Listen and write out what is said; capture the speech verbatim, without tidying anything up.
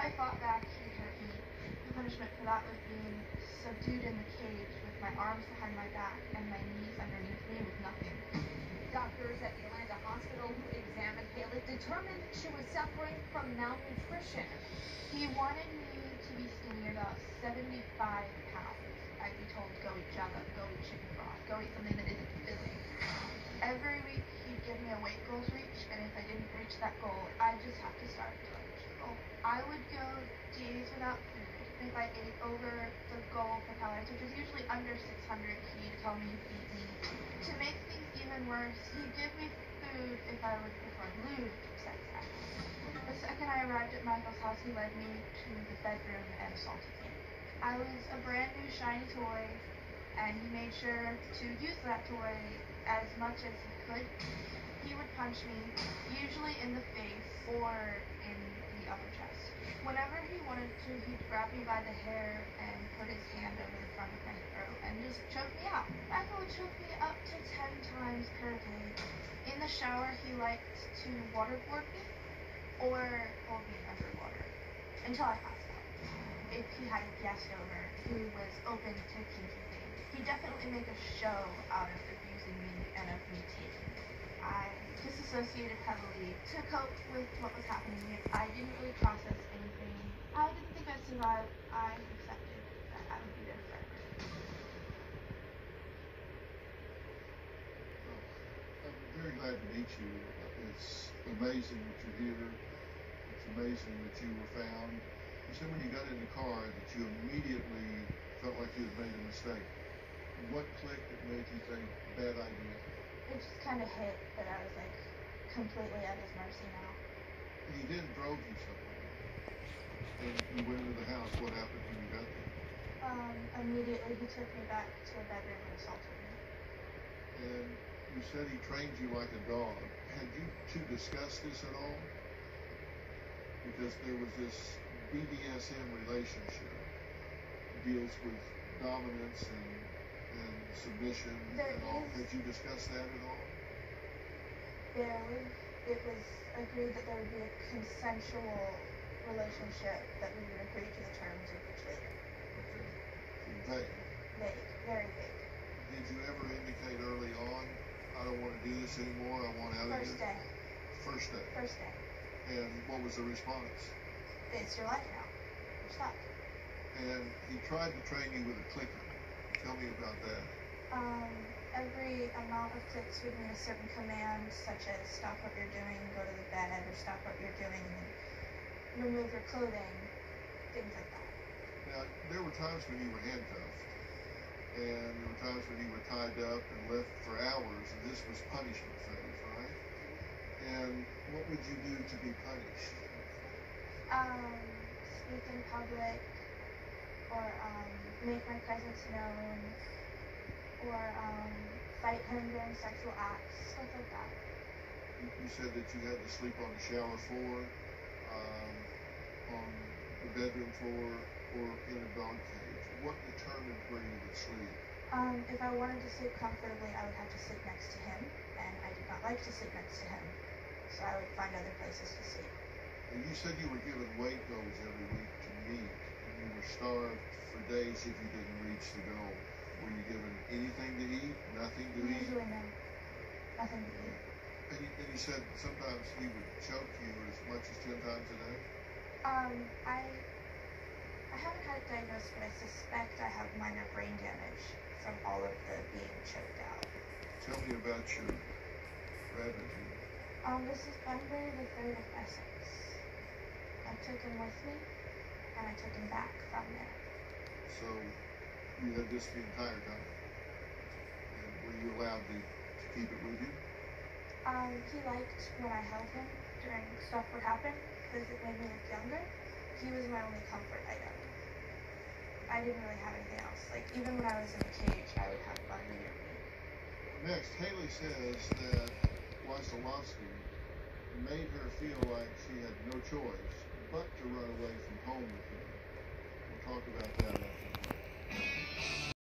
I fought back, he hurt me. The punishment for that was being subdued in the cage with my arms behind my back and my knees underneath me with nothing. Doctors at the Atlanta hospital who examined Hailey determined she was suffering from malnutrition. He wanted me to be skinny, about seventy-five pounds. I'd be told, go eat java, go eat chicken broth, go eat something that isn't filling. Every week he'd give me a weight goals reach, and if I didn't reach that goal, I'd just have to start to reach the goal. I would go days without food. If I ate over the goal for calories, which is usually under six hundred, he'd tell me to eat me. To make things even worse, he'd give me food if I would perform lewd sex acts. The second I arrived at Michael's house, he led me to the bedroom and assaulted me. I was a brand new shiny toy, and he made sure to use that toy as much as he could. He would punch me, usually in the face or in the upper chest. Whenever he wanted to, he'd grab me by the hair and put his hand over the front of my throat and just choke me out. Michael would choke me up to ten times per day. In the shower, he liked to waterboard me or hold me underwater until I passed out. If he had a guest over who was open to kinky things, he'd definitely make a show out of abusing me and of me taking it. I disassociated heavily to cope with what was happening. I didn't really process anything. I didn't think I'd survive. I accepted that I would be there forever. I'm very glad to meet you. It's amazing that you're here. It's amazing that you were found. You said when you got in the car that you immediately felt like you had made a mistake. What clicked that made you think, bad idea? It just kind of hit that I was like completely at his mercy now. He then drove you somewhere. And you went into the house. What happened when you got there? Um, immediately he took me back to a bedroom and assaulted me. And you said he trained you like a dog. Had you two discussed this at all? Because there was this B D S M relationship. It deals with dominance and, and submission There and all. is- Had you discussed that at all? There was, it was agreed that there would be a consensual relationship, that we would agree to the terms of which later. Okay. Vague. Vague, very vague. Did you ever indicate early on, I don't want to do this anymore, I want out of First here? day, First day. first day. And what was the response? It's your life now. You're stuck. And he tried to train you with a clicker. Tell me about that. Um, every amount of clicks would mean a certain command, such as stop what you're doing, go to the bed, or stop what you're doing, and remove your clothing, things like that. Now, there were times when you were handcuffed, and there were times when you were tied up and left for hours, and this was punishment phase, right? And what would you do to be punished? Um, speak in public, or um, make my presence known, or um, fight him during sexual acts, stuff like that. You, you said that you had to sleep on the shower floor, um, on the bedroom floor, or in a dog cage. What determined where you would sleep? Um, if I wanted to sleep comfortably, I would have to sleep next to him, and I did not like to sleep next to him, so I would find other places to sleep. And you said you were given weight goals every week to meet, and you were starved for days if you didn't reach the goal. Were you given anything to eat? Nothing to eat? Usually no. Nothing to eat. And you, and you said sometimes he would choke you as much as ten times a day? Um, I I haven't had it diagnosed, but I suspect I have minor brain damage from all of the being choked out. Tell me about your strategy. Um, this is Bunbury the third of Essex. I took him with me, and I took him back from there. So you had this the entire time? And were you allowed to, to keep it with you? Um, he liked when I held him during stuff would happen, because it made me look younger. He was my only comfort item. I didn't really have anything else. Like, even when I was in the cage, I would have Bunbury near me. Next, Hailey says that Wasilowski made her feel like she had no choice but to run away from home with him. We'll talk about that after.